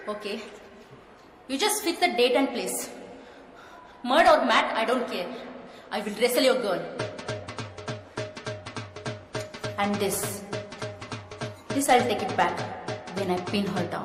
Okay. You just fix the date and place. Mud or mat, I don't care. I will wrestle your girl. And this I'll take it back when I pin her down.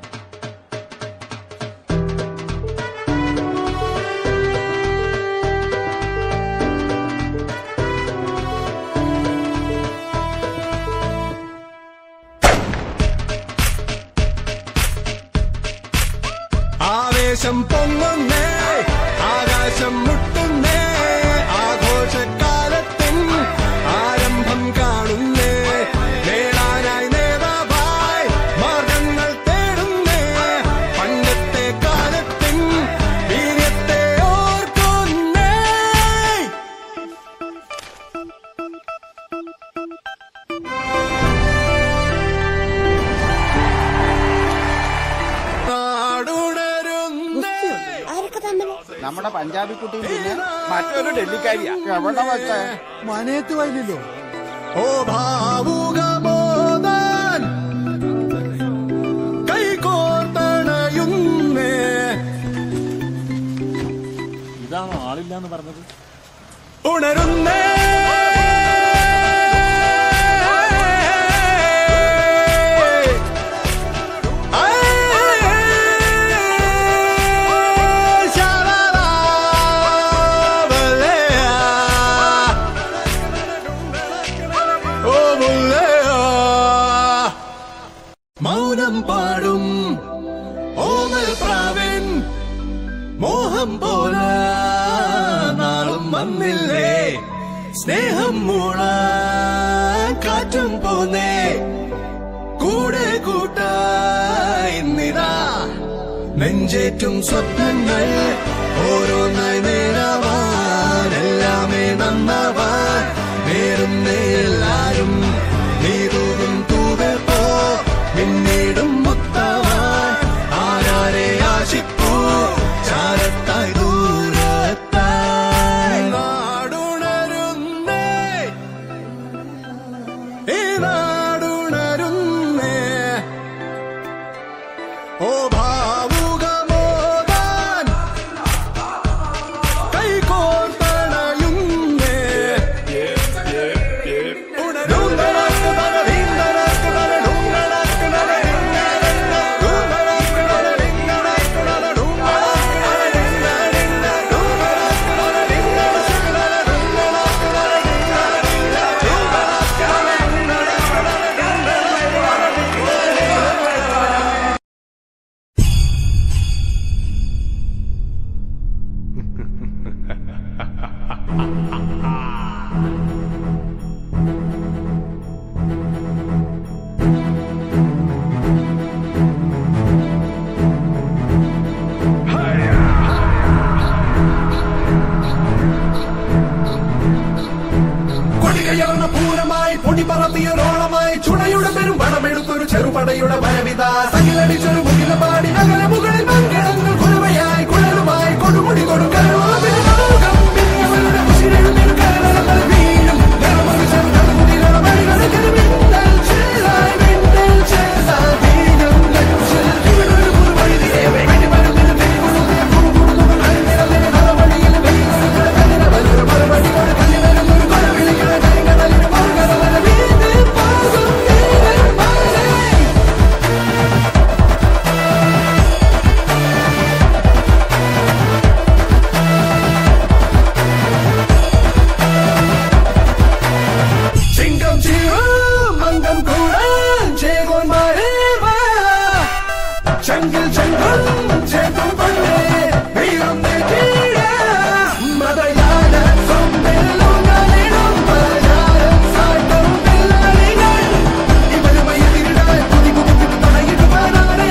ആവേശം പൊങ്ങുന്നേ ആകാശം മുട്ടുന്നേ ആഘോഷക്കാലത്തിൻ ആരംഭം കാണുന്നേ നേടാനായി നേതാവായി മാർഗങ്ങൾ തേടുന്നേ പണ്ടത്തെ കാലത്തിൻ വീര്യത്തെ ഓർക്കുന്നേ നമ്മുടെ പഞ്ചാബി കുട്ടിയും പിന്നെ മറ്റൊരു ഡൽഹിക്കാരിയാ. എവിടെ വെച്ച മനയത്ത് വയലില്ലോ. ഓ ഭാവുകബോധൻ കൈകോർത്തണയുന്നേ. ഇതാണോ ആളില്ലാന്ന് പറഞ്ഞത്? ഉണരുന്നേ മൗനം പാടും ഓമൽ പ്രാവൻ മോഹം പോലെ നാളും വന്നില്ലേ സ്നേഹം മൂളാൻ കാറ്റും പോന്നേ കൂടെ കൂട്ടായിന്നിതാ നെഞ്ചേറ്റും സ്വപ്നങ്ങൾ ഓരോന്നായി നേരാവാൻ എല്ലാമേ നന്നാവാൻ നേരുന്നേ എല്ലാരും നീതൂറും തൂവെപ്പോ പിന്നീടും മുത്താവാൻ ആരാരെ ആശിപ്പൂ ചാരത്തായി ദൂരത്തായി നാടുണരുന്നേ ഈ നാടുണരുന്നേ. ഓ ഭാവുകബോധൻ കൈകോർത്തണയുന്നേ. കൊടികയർന്ന പൂരമായി പൊടി പറത്തിയൊരോളമായി ചുണയുടെ പെരും പണമെടുത്തൊരു ചെറുപടയുടെ വരവിത സകിലടിച്ചൊരു മുകില പാടി നഗര മുകളിൽ മങ്കിടങ്ങൾ കുരുവയായി കുഴലുമായി കൊടുമുടി കൊടുക്കൽ ചെങ്കിൽ ചെങ്കൾ ചേതം പണ്ടേ വീരം നെറ്റിയ മതയാന സൊമ്പെല്ലുകളിടും പലയാരം സായിട്ടും പിള്ളളികൾ ഇവരുമായി തിരുടാൻ കുതി കുതി തടയിടുവാനാണ്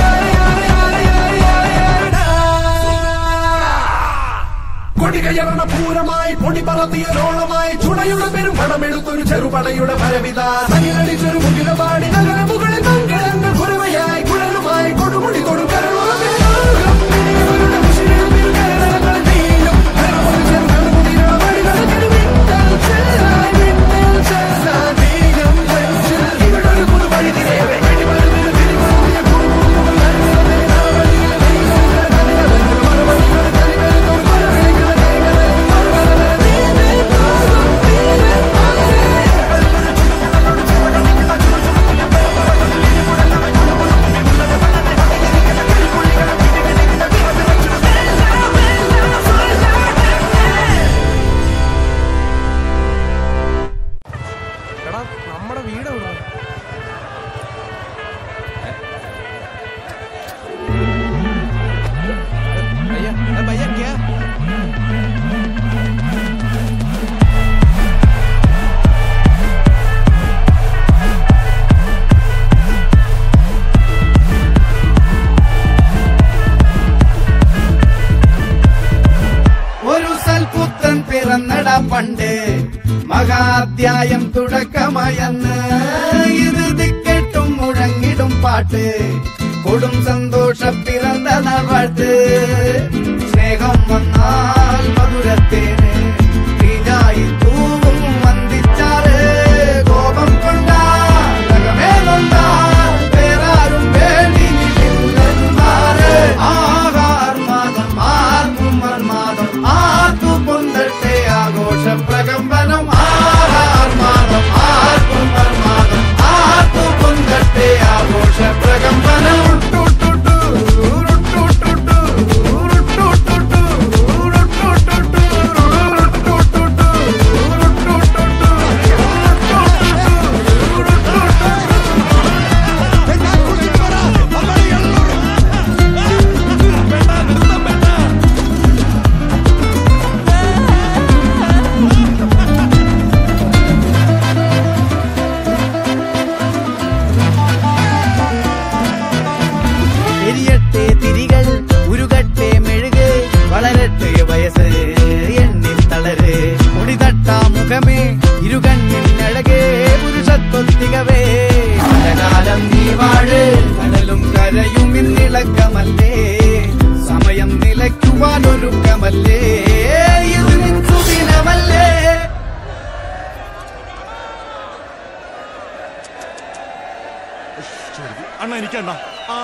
കൊടികയർന്ന പൂരമായി പൊടി പറത്തിയൊരോളമായി ചുണയുടെ പെരും പണമെടുത്തൊരു ചെറുപടയുടെ വരവിത സകിലടിച്ചൊരു മുകില പാടി നഗര മുകളിൽ മങ്കിടങ്ങൾ കുരുവയായി കുഴലുമായി കൊടുമുടി കൊടുക്കൽ ഇവിടെ ഒരു പുതുവഴി തിരയവേ അധ്യായം തുടക്കമായെന്ന് ഇത് ദിക്കെട്ടും മുഴങ്ങിടും പാട്ട് കൊടും സന്തോഷ പിറന്ന നാൾവാഴ്ത്ത് സ്നേഹം വന്നാൽ മധുരത്തേന് തീഞ്ഞായി തൂവും വന്ദിച്ചാറ് കോപം കൊണ്ടാകമേ നൊന്താൽ വേറാരും വേണ്ടിമാറ് ആഹാർമാദം ആർക്കും മന്മാദം ആർക്കു പൊന്തട്ടെ ആഘോഷ പ്രകമ്പനം ആഹാർമാദം ആർക്കും മന്മാദം ആർക്കു പൊന്തട്ടെ ആഘോഷ പ്രകമ്പനം സമയം നിലയ്ക്കുവാനൊരുക്കമല്ലേ ഇത് നിൻസുദിനമല്ലേ അണ്ണ എനിക്കണ്ണ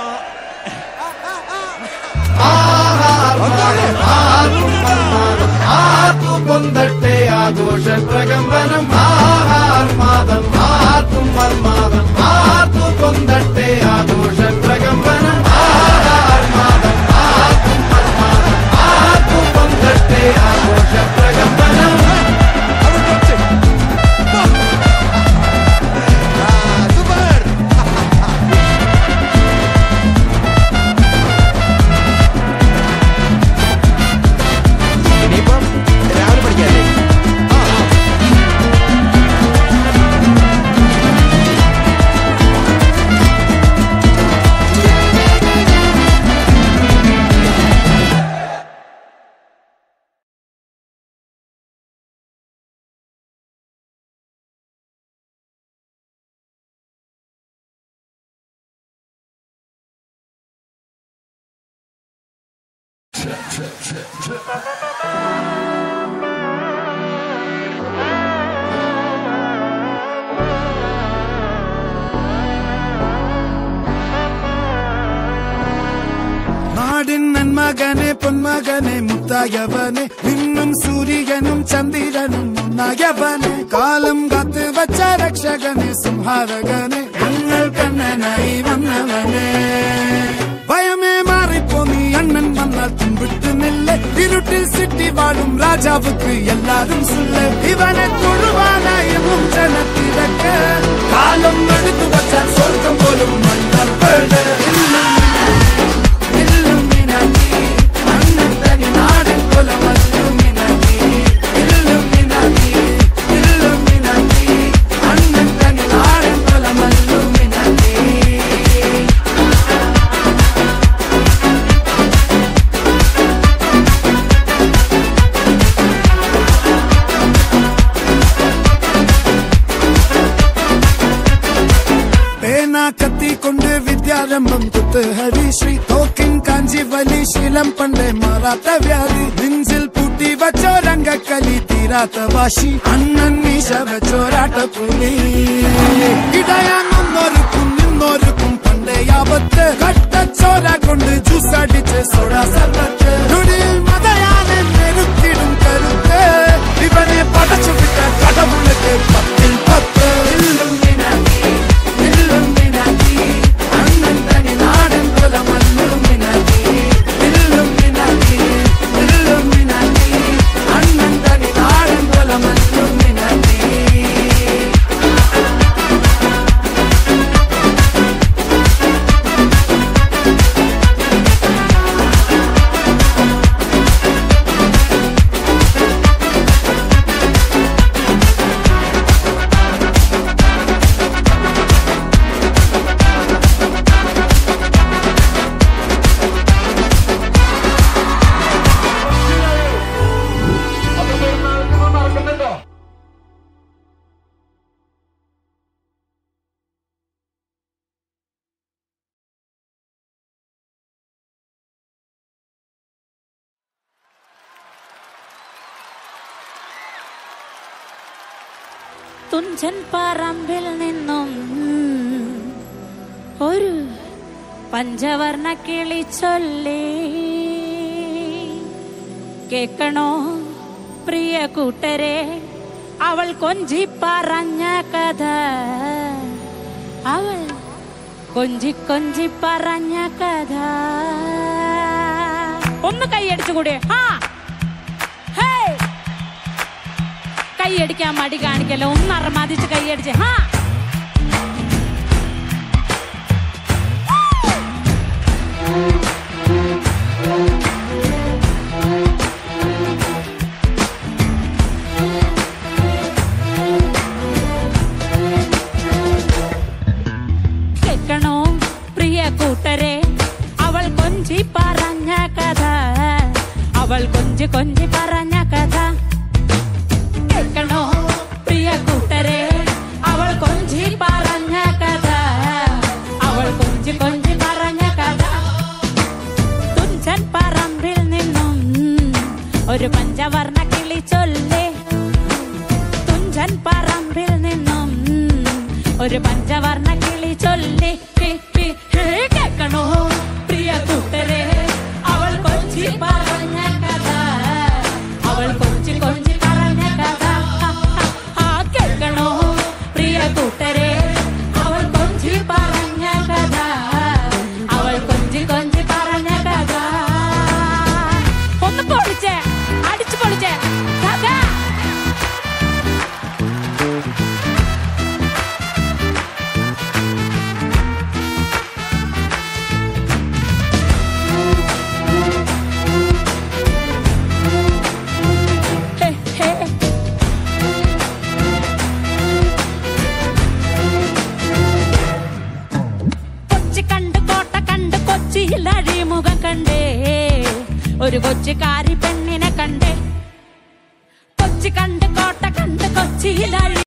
ആർക്കു പൊന്തട്ടെ ആഘോഷ പ്രകമ്പനം ആഹാർമാദം ആർക്കും മർമാദം ആർക്കു പൊന്തട്ടെ ആഘോഷ പ്രകമ്പനം ആഹാർമാദം ആർക്കും മർമാദം ആർക്കു പൊന്തട്ടെ ആഘോഷ പ്രകമ്പനം നാടിൻ നന്മകനെ പൊന്മകനെ മുത്തായവനെ നിന്നും സൂര്യനും ചന്ദ്രനും ഒന്നായവനെ കാലം കാത്ത് വച്ച രക്ഷകനെ സംഹാരകനെ ഞങ്ങൾ കണ്ണനായി വന്നവനെ ഭയമേ മാറിപ്പോ നീ അണ്ണൻ വന്നാൽ തുമ്പിട്ട് നില്ല ഇരുട്ടിൽ സിറ്റി വാഴും രാജാവുക്ക് എല്ലാരും സുല്ല ഇവനെ തൊഴുവാനായും ജനത്തിരക്ക് കാലം എടുത്തു വച്ചാൽ സ്വർഗം പോലും മണ്ണർപ്പേട് കത്തിക്കൊണ്ട് വിദ്യാരംഭം കുത്ത് ഹരിശ്രീ തോക്കിൻ കാഞ്ചി വലി ശീലം പണ്ടേ മാറാത്ത വ്യാധി നെഞ്ചിൽ പൂട്ടി വച്ചോരംഗക്കലി തീരാത്ത വാശി അണ്ണൻ മീശ വെച്ചോരാട്ടപ്പുലി ഇടയാന്നൊരുക്കും നിന്നൊരുക്കും പണ്ടേ ആപത്ത് കട്ടച്ചോര കൊണ്ട് ജ്യൂസ് അടിച്ച് സോഡാ സർവത്ത് മതയാനെ നെരുത്തിടും കരുത്ത് ഇവനെ പടച്ചു വിട്ട കടമുളക്ക് 10-10 തുഞ്ചൻ പറമ്പിൽ നിന്നും ഒരു പഞ്ചവർണ്ണ കിളി ചൊല്ലി. കേൾക്കണോ പ്രിയ കൂട്ടരെ, അവൾ കൊഞ്ചി പറഞ്ഞ കഥ, അവൾ കൊഞ്ചി കൊഞ്ചി പറഞ്ഞ കഥ. ഒന്ന് കൈയടിച്ചുകൂടെ? കൈയടിക്കാൻ മടി കാണിക്കല്ലോ, ഒന്ന് അറമാതിച്ച് കൈയടിച്ച്. കേൾക്കണോ പ്രിയ കൂട്ടരെ, അവൾ കൊഞ്ചി പറഞ്ഞ കഥ, അവൾ കൊഞ്ചി കൊഞ്ചി പറഞ്ഞ കഥ. കേൾക്കണോ പ്രിയ കൂട്ടരെ, അവൾ കൊഞ്ചി പറഞ്ഞ കഥ, അവൾ കൊഞ്ചി കൊഞ്ചി പറഞ്ഞ കഥ. തുഞ്ചൻ പറമ്പിൽ നിന്നും ഒരു പഞ്ചവർണ്ണ കിളി ചൊല്ലി. തുഞ്ചൻ പറമ്പിൽ നിന്നും ഒരു പഞ്ചവർണ്ണ കിളി ചൊല്ലി. കേൾക്കണോ പ്രിയ കൂട്ടരെ, അവൾ കൊഞ്ചി പറഞ്ഞ കഥ, അവൾ കൊഞ്ചി കൊഞ്ചി പറഞ്ഞ കഥ. കേൾക്കണോ പ്രിയ കൂട്ടരെ, അവൾ കൊഞ്ചി പറഞ്ഞ കഥ, അവൾ കൊഞ്ചി കൊഞ്ചി പറഞ്ഞ കഥ. ഒന്ന് പൊളിച്ചേ, അടിച്ചു പൊളിച്ചേ കഥ. അഴിമുഖം കണ്ടേ, ഒരു കൊച്ചുകാരി പെണ്ണിനെ കണ്ടേ. കൊച്ചി കണ്ട് കോട്ട കണ്ട് കൊച്ചിയിൽ